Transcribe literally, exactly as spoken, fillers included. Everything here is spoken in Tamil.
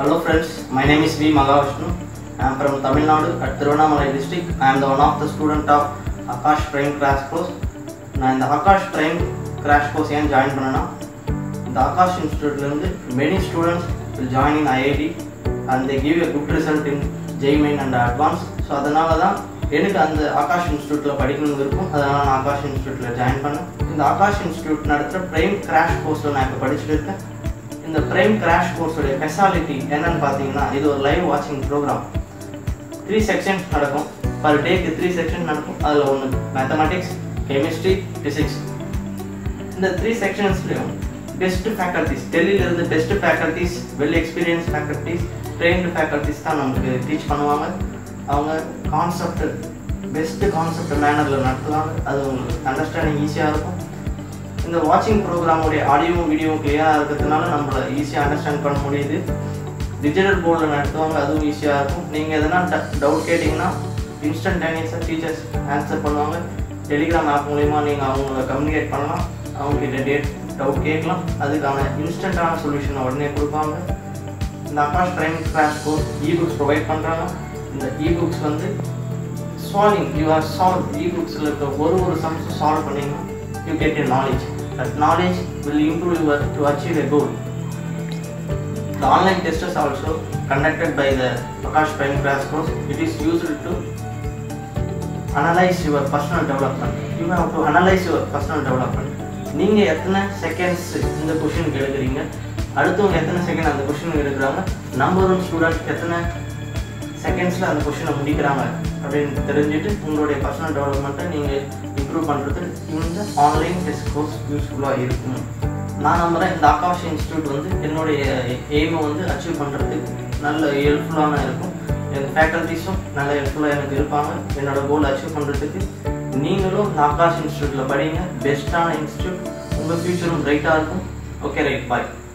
Hello friends, my name is V. Malavishnu. I am from Tamil Nadu at Tiruvannamalai district. I am the one of the student of Akash Train Crash Course. நான் இந்த Akash Train Crash Course ஏன் ஜாயின் பண்ணேன்னா, இந்த Akash Instituteலேருந்து many students will join in I I T and they give a good result in J E E Main and Advanced. So அதனால தான் எனக்கு அந்த Akash Instituteல படிக்கணும்னு இருக்கும். அதனால நான் Akash Instituteல ஜாயின் பண்ணேன். இந்த Akash Institute நடத்துகிற Prime Crash Courseல நான் இப்போ படிச்சுட்டு இருக்கேன். இந்த Prime Crash Course ஸ்பெஷாலிட்டி என்னன்னு பார்த்தீங்கன்னா, இது ஒரு லைவ் வாட்சிங் ப்ரோக்ராம். த்ரீ செக்ஷன்ஸ் நடக்கும். பர் டேக்கு த்ரீ செக்ஷன் நடக்கும். அதில் ஒன்று மேத்தமெட்டிக்ஸ், கெமிஸ்ட்ரி, ஃபிசிக்ஸ். இந்த த்ரீ செக்ஷன்ஸ்லையும் பெஸ்ட் ஃபேக்கல்ட்டிஸ், டெல்லியிலேருந்து best faculties, well experience faculties, trained faculties தான் நமக்கு டீச் பண்ணுவாங்க. அவங்க கான்செப்ட் பெஸ்ட்டு கான்செப்ட் மேனரில் நடத்துவாங்க. அது உங்களுக்கு அண்டர்ஸ்டாண்டிங் ஈஸியாக இருக்கும். இந்த வாட்சிங் ப்ரோக்ராமுடைய ஆடியோவும் வீடியோவும் கிளியராக இருக்கிறதுனால நம்மளை ஈஸியாக அண்டர்ஸ்டாண்ட் பண்ண முடியுது. டிஜிட்டல் போர்டில் நடத்துவாங்க, அதுவும் ஈஸியாக இருக்கும். நீங்கள் எதனா டவுட் கேட்டிங்கன்னா இன்ஸ்டன்டேனியஸாக டீச்சர்ஸ் ஆன்சர் பண்ணுவாங்க. டெலிகிராம் ஆப் மூலிமா நீங்கள் அவங்கள கம்யூனிகேட் பண்ணலாம், அவங்ககிட்ட டேட் டவுட் கேட்கலாம். அதுக்கான இன்ஸ்டண்ட்டான சொல்யூஷனை உடனே கொடுப்பாங்க. இந்த Akash Train Crash Course ebooks provide பண்ணுறாங்க. இந்த இ-புக்ஸ் வந்து சால்விங் யூ ஆர் சால்வ் இ-புக்ஸில் இருக்க ஒரு ஒரு சம்ஸ் சால்வ் பண்ணிங்கன்னா you get a knowledge. That knowledge will improve you to achieve a goal. The online test is also conducted by the Akash Train Crash Course. It is used to analyze your personal development. You have to analyze your personal development. நீங்கள் எத்தனை செகண்ட்ஸ் இந்த கொஷினுக்கு எடுக்கிறீங்க, அடுத்தவங்க எத்தனை செகண்ட் அந்த கொஷினுக்கு எடுக்கிறாங்க, நம்பர் ஒன் ஸ்டூடெண்ட் எத்தனை செகண்ட்ஸில் அந்த கொஷினை முடிக்கிறாங்க அப்படின்னு தெரிஞ்சுட்டு உங்களுடைய பர்சனல் டெவலப்மெண்ட்டை நீங்கள் இம்ப்ரூவ் பண்ணுறது இந்த ஆன்லைன் டெஸ்ட் கோர்ஸ் யூஸ்ஃபுல்லாக இருக்கும். நான் நம்புகிறேன் இந்த Akash இன்ஸ்டியூட் வந்து என்னுடைய எய்மை வந்து அச்சீவ் பண்ணுறதுக்கு நல்ல ஹெல்ப்ஃபுல்லான இருக்கும். எங்கள் ஃபேக்கல்ட்டிஸும் நல்ல ஹெல்ப்ஃபுல்லாக எனக்கு இருப்பாங்க என்னோடய கோல் அச்சீவ் பண்ணுறதுக்கு. நீங்களும் இந்த Akash இன்ஸ்டியூட்டில் படிங்க. பெஸ்ட்டான இன்ஸ்டியூட், உங்கள் ஃப்யூச்சரும் பிரைட்டாக இருக்கும். ஓகே ரைட், பாய்.